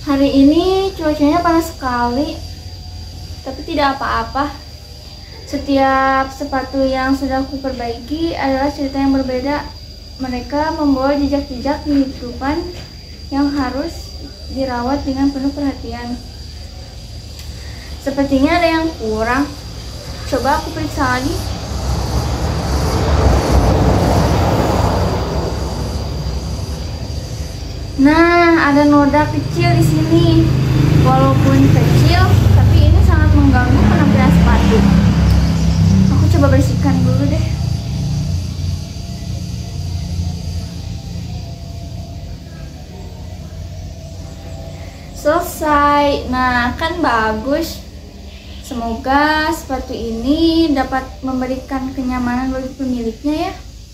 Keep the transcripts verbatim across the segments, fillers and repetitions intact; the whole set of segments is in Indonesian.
Hari ini cuacanya panas sekali, tapi tidak apa-apa. Setiap sepatu yang sudah aku perbaiki adalah cerita yang berbeda. Mereka membawa jejak-jejak kehidupan yang harus dirawat dengan penuh perhatian. Sepertinya ada yang kurang. Coba aku periksa lagi. Nah, ada noda kecil di sini. Walaupun kecil, tapi ini sangat mengganggu penampilan sepatu. Aku coba bersihkan dulu deh. Selesai. Nah, kan bagus. Semoga sepatu ini dapat memberikan kenyamanan bagi pemiliknya ya.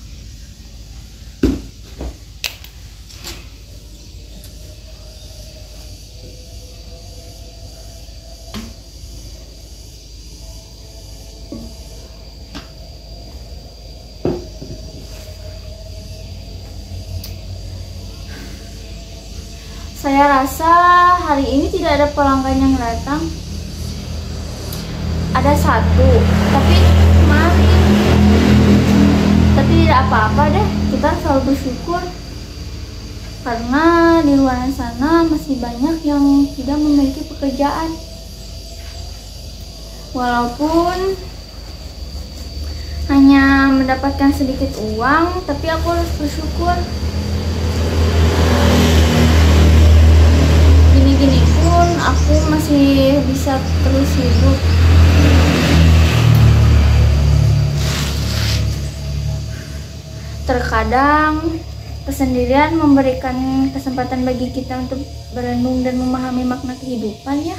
Saya rasa hari ini tidak ada pelanggan yang datang. Ada satu, tapi kemarin. Tapi tidak apa-apa deh, kita selalu bersyukur. Karena di luar sana masih banyak yang tidak memiliki pekerjaan. Walaupun hanya mendapatkan sedikit uang, tapi aku harus bersyukur. Gini-gini pun aku masih bisa terus hidup. Terkadang kesendirian memberikan kesempatan bagi kita untuk berenung dan memahami makna kehidupan ya.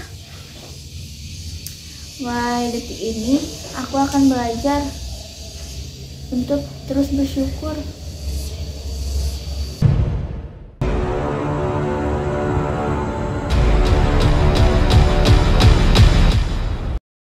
Wah, detik ini aku akan belajar untuk terus bersyukur.